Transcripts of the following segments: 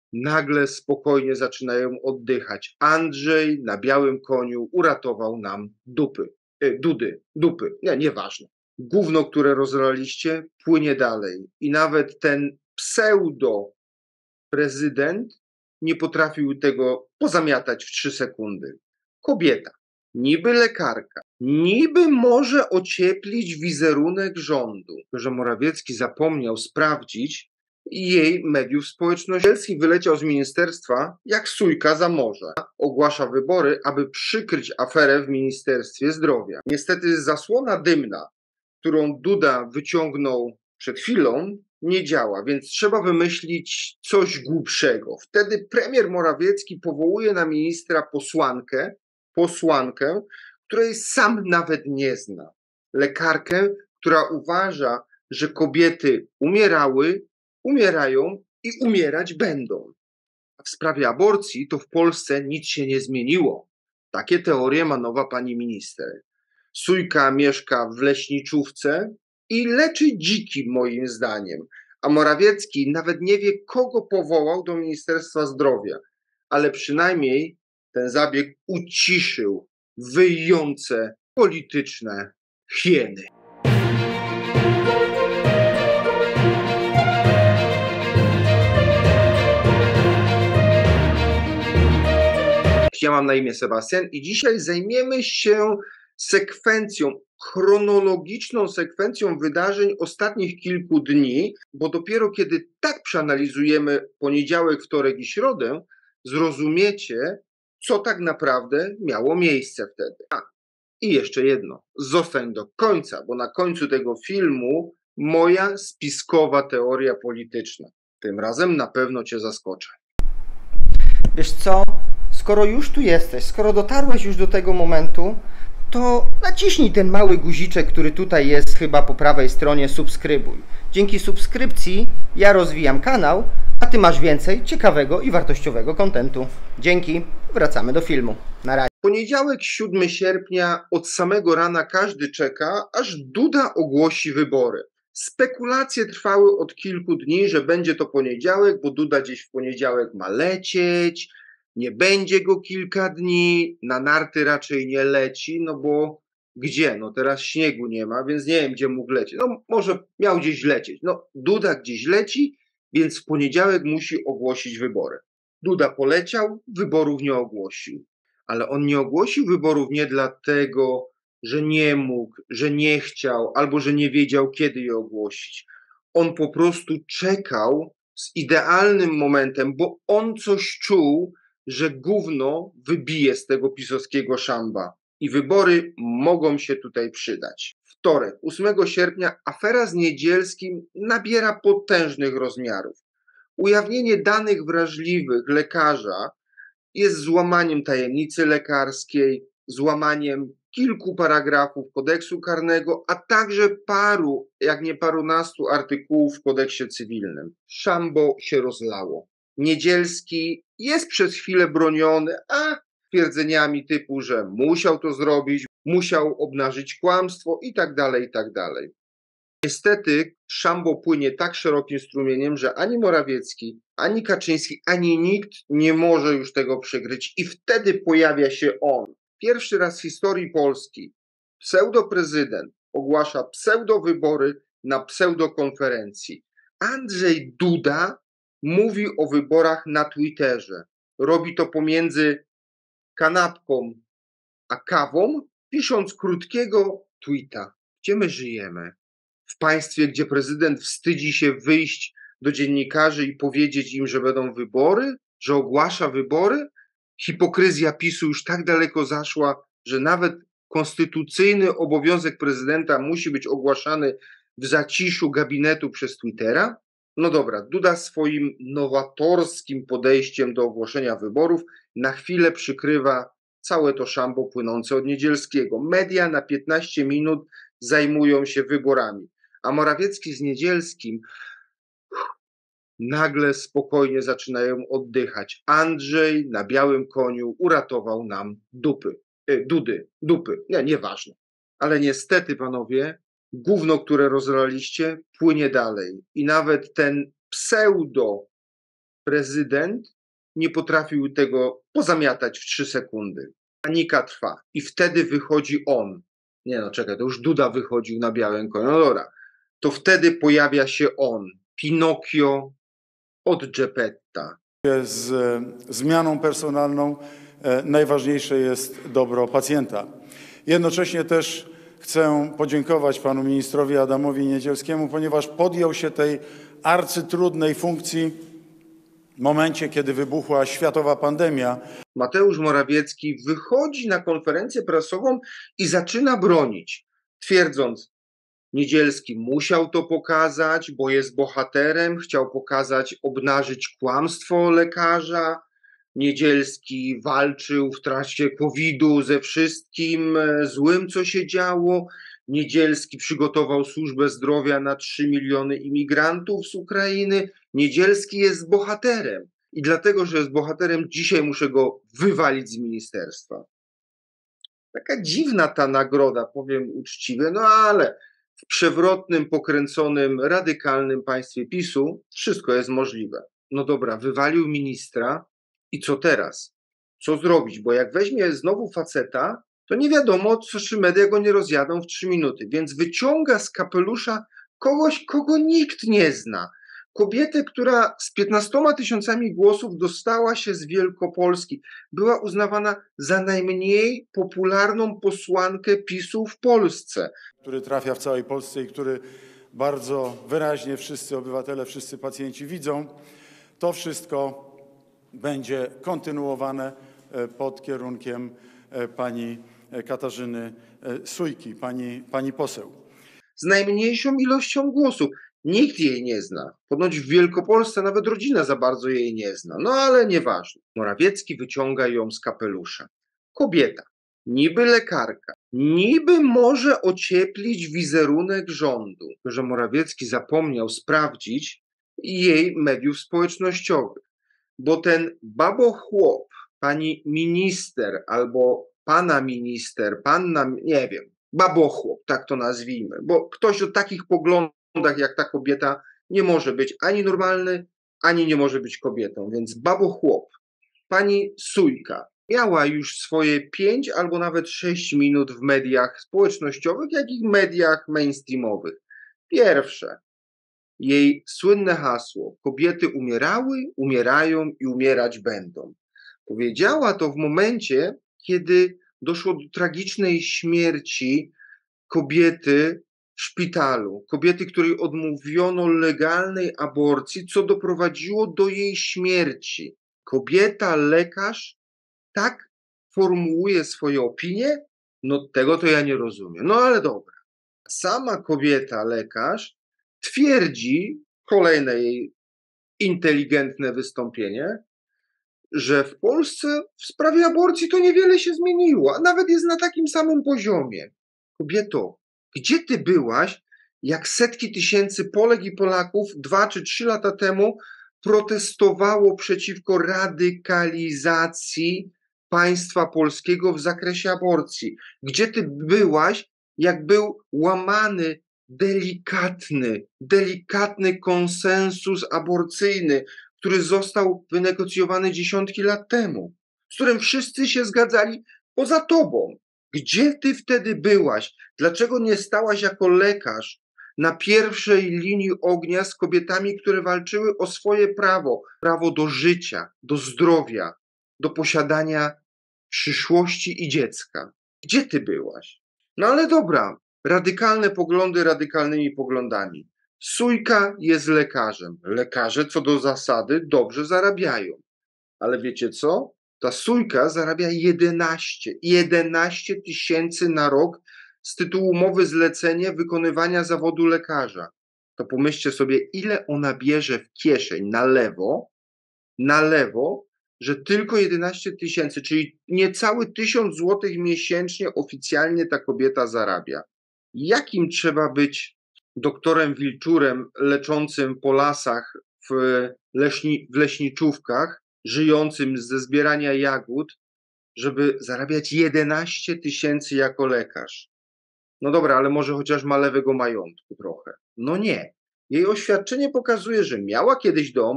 nagle spokojnie zaczynają oddychać. Andrzej na białym koniu uratował nam dupy. Nie, nieważne. Gówno, które rozlaliście, płynie dalej. I nawet ten pseudo prezydent nie potrafił tego pozamiatać w 3 sekundy. Kobieta, niby lekarka, niby może ocieplić wizerunek rządu, że Morawiecki zapomniał sprawdzić jej mediów społecznościowych, wyleciał z ministerstwa jak sójka za morze. Ogłasza wybory, aby przykryć aferę w Ministerstwie Zdrowia. Niestety zasłona dymna, którą Duda wyciągnął przed chwilą, nie działa, więc trzeba wymyślić coś głupszego. Wtedy premier Morawiecki powołuje na ministra posłankę, której sam nawet nie zna. Lekarkę, która uważa, że kobiety umierają i umierać będą. A w sprawie aborcji to w Polsce nic się nie zmieniło. Takie teorie ma nowa pani minister. Sójka mieszka w leśniczówce i leczy dziki, moim zdaniem. A Morawiecki nawet nie wie, kogo powołał do Ministerstwa Zdrowia. Ale przynajmniej ten zabieg uciszył wyjące polityczne hieny. Ja mam na imię Sebastian i dzisiaj zajmiemy się chronologiczną sekwencją wydarzeń ostatnich kilku dni, bo dopiero kiedy tak przeanalizujemy poniedziałek, wtorek i środę, zrozumiecie, co tak naprawdę miało miejsce wtedy. I jeszcze jedno, zostań do końca, bo na końcu tego filmu moja spiskowa teoria polityczna. Tym razem na pewno cię zaskoczę. Wiesz co? Skoro już tu jesteś, skoro dotarłeś już do tego momentu, to naciśnij ten mały guziczek, który tutaj jest chyba po prawej stronie, subskrybuj. Dzięki subskrypcji ja rozwijam kanał, a ty masz więcej ciekawego i wartościowego kontentu. Dzięki, wracamy do filmu. Na razie. Poniedziałek, 7 sierpnia, od samego rana każdy czeka, aż Duda ogłosi wybory. Spekulacje trwały od kilku dni, że będzie to poniedziałek, bo Duda gdzieś w poniedziałek ma lecieć, nie będzie go kilka dni, na narty raczej nie leci, no bo gdzie? No teraz śniegu nie ma, więc nie wiem, gdzie mógł lecieć. No może miał gdzieś lecieć. No Duda gdzieś leci, więc w poniedziałek musi ogłosić wybory. Duda poleciał, wyborów nie ogłosił. Ale on nie ogłosił wyborów nie dlatego, że nie mógł, że nie chciał, albo że nie wiedział, kiedy je ogłosić. On po prostu czekał z idealnym momentem, bo on coś czuł, że gówno wybije z tego pisowskiego szamba i wybory mogą się tutaj przydać. Wtorek, 8 sierpnia, afera z Niedzielskim nabiera potężnych rozmiarów. Ujawnienie danych wrażliwych lekarza jest złamaniem tajemnicy lekarskiej, złamaniem kilku paragrafów kodeksu karnego, a także paru, jak nie parunastu artykułów w kodeksie cywilnym. Szambo się rozlało. Niedzielski jest przez chwilę broniony, twierdzeniami typu, że musiał to zrobić, musiał obnażyć kłamstwo i tak dalej. Niestety szambo płynie tak szerokim strumieniem, że ani Morawiecki, ani Kaczyński, ani nikt nie może już tego przykryć i wtedy pojawia się on. Pierwszy raz w historii Polski pseudoprezydent ogłasza pseudowybory na pseudokonferencji. Andrzej Duda mówi o wyborach na Twitterze. Robi to pomiędzy kanapką a kawą, pisząc krótkiego tweeta. Gdzie my żyjemy? W państwie, gdzie prezydent wstydzi się wyjść do dziennikarzy i powiedzieć im, że będą wybory, że ogłasza wybory? Hipokryzja PiS-u już tak daleko zaszła, że nawet konstytucyjny obowiązek prezydenta musi być ogłaszany w zaciszu gabinetu przez Twittera? No dobra, Duda swoim nowatorskim podejściem do ogłoszenia wyborów na chwilę przykrywa całe to szambo płynące od Niedzielskiego. Media na 15 minut zajmują się wyborami, a Morawiecki z Niedzielskim nagle spokojnie zaczynają oddychać. Andrzej na białym koniu uratował nam dupy. Nie, nieważne. Ale niestety, panowie, gówno, które rozlaliście, płynie dalej. I nawet ten Prezydent nie potrafił tego pozamiatać w 3 sekundy. Panika trwa i wtedy wychodzi on. Nie no, czekaj, to już Duda wychodził na białym koniu. No dobra, to wtedy pojawia się on, Pinokio od Geppetta. Z zmianą personalną najważniejsze jest dobro pacjenta. Jednocześnie też chcę podziękować panu ministrowi Adamowi Niedzielskiemu, ponieważ podjął się tej arcytrudnej funkcji w momencie, kiedy wybuchła światowa pandemia. Mateusz Morawiecki wychodzi na konferencję prasową i zaczyna bronić, twierdząc, Niedzielski musiał to pokazać, bo jest bohaterem, chciał pokazać, obnażyć kłamstwo lekarza. Niedzielski walczył w trakcie COVID-u ze wszystkim złym, co się działo. Niedzielski przygotował służbę zdrowia na 3 miliony imigrantów z Ukrainy. Niedzielski jest bohaterem i dlatego, że jest bohaterem, dzisiaj muszę go wywalić z ministerstwa. Taka dziwna ta nagroda, powiem uczciwie, no ale w przewrotnym, pokręconym, radykalnym państwie PiS-u wszystko jest możliwe. No dobra, wywalił ministra i co teraz? Co zrobić? Bo jak weźmie znowu faceta, to nie wiadomo, czy media go nie rozjadą w 3 minuty. Więc wyciąga z kapelusza kogoś, kogo nikt nie zna. Kobietę, która z 15 000 głosów dostała się z Wielkopolski. Była uznawana za najmniej popularną posłankę PiS-u w Polsce. Który trafia w całej Polsce i który bardzo wyraźnie wszyscy obywatele, wszyscy pacjenci widzą. To wszystko będzie kontynuowane pod kierunkiem pani Katarzyny Sójki, pani poseł. Z najmniejszą ilością głosów. Nikt jej nie zna. Ponoć w Wielkopolsce nawet rodzina za bardzo jej nie zna. No ale nieważne. Morawiecki wyciąga ją z kapelusza. Kobieta, niby lekarka, niby może ocieplić wizerunek rządu, że Morawiecki zapomniał sprawdzić jej mediów społecznościowych. Bo ten babochłop, pani minister albo pana minister, panna, nie wiem, babochłop, tak to nazwijmy, bo ktoś o takich poglądach jak ta kobieta nie może być ani normalny, ani nie może być kobietą, więc babochłop, pani Sójka miała już swoje 5 albo nawet 6 minut w mediach społecznościowych, jak i w mediach mainstreamowych. Pierwsze, jej słynne hasło: kobiety umierały, umierają i umierać będą. Powiedziała to w momencie, kiedy doszło do tragicznej śmierci kobiety w szpitalu. Kobiety, której odmówiono legalnej aborcji, co doprowadziło do jej śmierci. Kobieta, lekarz tak formułuje swoje opinie? No tego to ja nie rozumiem. No ale dobra. Sama kobieta, lekarz twierdzi, kolejne jej inteligentne wystąpienie, że w Polsce w sprawie aborcji to niewiele się zmieniło, a nawet jest na takim samym poziomie. Kobieto, gdzie ty byłaś, jak setki tysięcy Polek i Polaków 2 czy 3 lata temu protestowało przeciwko radykalizacji państwa polskiego w zakresie aborcji? Gdzie ty byłaś, jak był łamany delikatny konsensus aborcyjny, który został wynegocjowany dziesiątki lat temu, z którym wszyscy się zgadzali poza tobą? Gdzie ty wtedy byłaś? Dlaczego nie stałaś jako lekarz na pierwszej linii ognia z kobietami, które walczyły o swoje prawo? Prawo do życia, do zdrowia, do posiadania przyszłości i dziecka. Gdzie ty byłaś? No ale dobra, radykalne poglądy radykalnymi poglądami. Sójka jest lekarzem. Lekarze co do zasady dobrze zarabiają. Ale wiecie co? Ta Sójka zarabia 11 tysięcy na rok z tytułu umowy zlecenie wykonywania zawodu lekarza. To pomyślcie sobie, ile ona bierze w kieszeń na lewo, że tylko 11 tysięcy, czyli niecały 1000 złotych miesięcznie oficjalnie ta kobieta zarabia. Jakim trzeba być doktorem Wilczurem leczącym po lasach w leśniczówkach, żyjącym ze zbierania jagód, żeby zarabiać 11 tysięcy jako lekarz? No dobra, ale może chociaż ma lewego majątku trochę. No nie. Jej oświadczenie pokazuje, że miała kiedyś dom,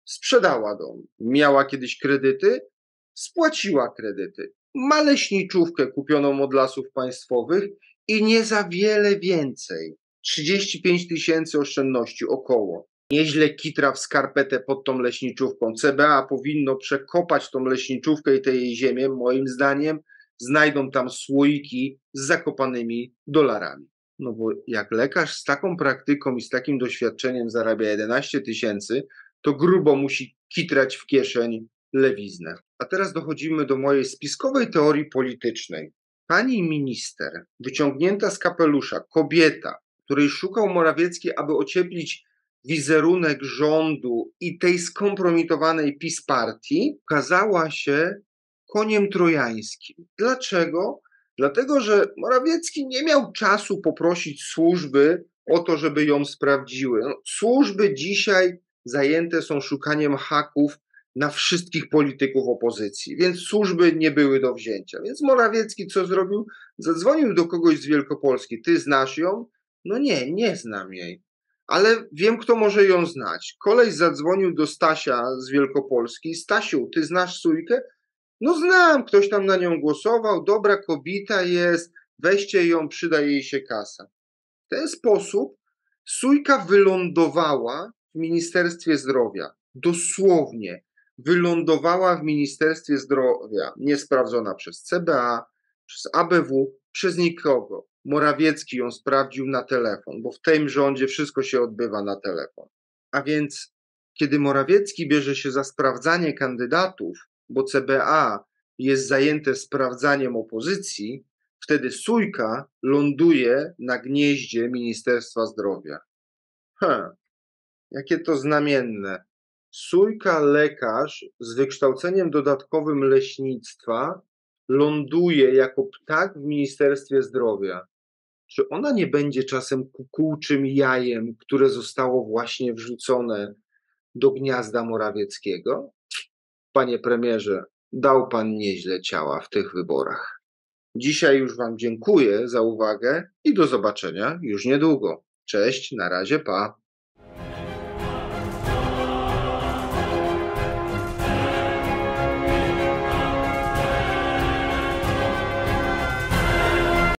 sprzedała dom. Miała kiedyś kredyty, spłaciła kredyty. Ma leśniczówkę kupioną od Lasów Państwowych i nie za wiele więcej. 35 000 oszczędności około. Nieźle kitra w skarpetę pod tą leśniczówką. CBA powinno przekopać tą leśniczówkę i tę jej ziemię, moim zdaniem. Znajdą tam słoiki z zakopanymi dolarami. No bo jak lekarz z taką praktyką i z takim doświadczeniem zarabia 11 000, to grubo musi kitrać w kieszeń lewiznę. A teraz dochodzimy do mojej spiskowej teorii politycznej. Pani minister, wyciągnięta z kapelusza, kobieta, której szukał Morawiecki, aby ocieplić wizerunek rządu i tej skompromitowanej PiS partii, okazała się koniem trojańskim. Dlaczego? Dlatego, że Morawiecki nie miał czasu poprosić służby o to, żeby ją sprawdziły. No, służby dzisiaj zajęte są szukaniem haków na wszystkich polityków opozycji, więc służby nie były do wzięcia. Więc Morawiecki co zrobił? Zadzwonił do kogoś z Wielkopolski. Ty znasz ją? No nie znam jej. Ale wiem, kto może ją znać. Koleś zadzwonił do Stasia z Wielkopolski. Stasiu, ty znasz Sójkę? No znam, ktoś tam na nią głosował, dobra kobieta jest, weźcie ją, przyda jej się kasa. W ten sposób Sójka wylądowała w Ministerstwie Zdrowia. Dosłownie wylądowała w Ministerstwie Zdrowia, niesprawdzona przez CBA, przez ABW, przez nikogo. Morawiecki ją sprawdził na telefon, bo w tym rządzie wszystko się odbywa na telefon. A więc, kiedy Morawiecki bierze się za sprawdzanie kandydatów, bo CBA jest zajęte sprawdzaniem opozycji, wtedy Sójka ląduje na gnieździe Ministerstwa Zdrowia. Jakie to znamienne. Sójka, lekarz z wykształceniem dodatkowym leśnictwa, ląduje jako ptak w Ministerstwie Zdrowia. Czy ona nie będzie czasem kukułczym jajem, które zostało właśnie wrzucone do gniazda Morawieckiego? Panie premierze, dał pan nieźle ciała w tych wyborach. Dzisiaj już wam dziękuję za uwagę i do zobaczenia już niedługo. Cześć, na razie, pa.